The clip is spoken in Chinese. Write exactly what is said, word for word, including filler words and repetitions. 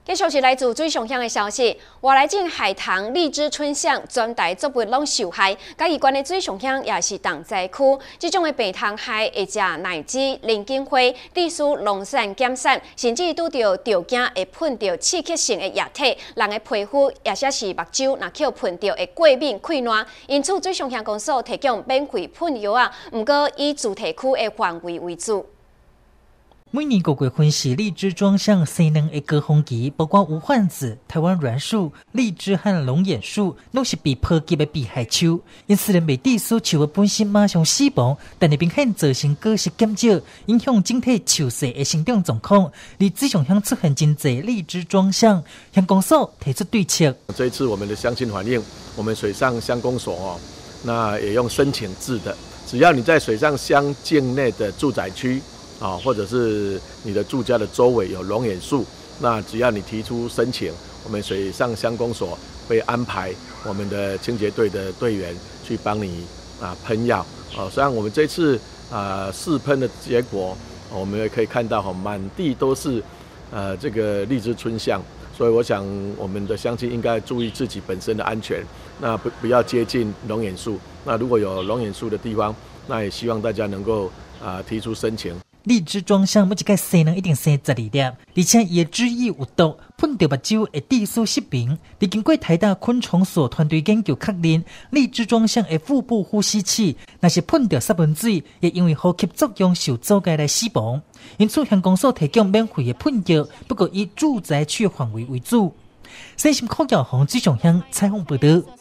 继续是来自水上乡的消息，外来种海棠、荔枝、春香，全台作物拢受害。甲有关的水上乡也是重灾区，这种的白塘害会食奶子、林茎花，地区农产减产，甚至拄到条件会喷到刺激性的液体，人的皮肤也或是目睭，若去喷到会过敏溃烂。因此，水上乡公所提供免费喷药啊，不过以主题区的范围为主。 每年五月份是荔枝庄乡西南的高峰期，包括无患子、台湾栾树、荔枝和龙眼树，拢是被波及的被害树。因此，连未地树树的本身马上死亡，但是明显造成果实减少，影响整体树势的生长状况。而水上乡出现真侪荔枝庄乡，乡公所提出对策。 这一次我们的乡亲反映，我们水上乡公所哦，那也用申请制的，只要你在水上乡境内的住宅区。 啊，或者是你的住家的周围有龙眼树，那只要你提出申请，我们水上乡公所会安排我们的清洁队的队员去帮你啊喷药。哦，实际上我们这次啊试喷的结果，我们也可以看到哈，满地都是呃这个荔枝春香，所以我想我们的乡亲应该注意自己本身的安全，那不不要接近龙眼树。那如果有龙眼树的地方，那也希望大家能够啊提出申请。 荔枝庄乡每一个生人一定生十二粒，而且伊的汁液有毒，喷到目睭会致死失明。而经过台大昆虫所团队研究确认，荔枝庄乡的腹部呼吸器，若是喷到杀蚊水，会因为呼吸作用受阻碍来死亡。因此，乡公所提供免费的喷药，不过以住宅区范围为主。西新科教红水上乡采访报道。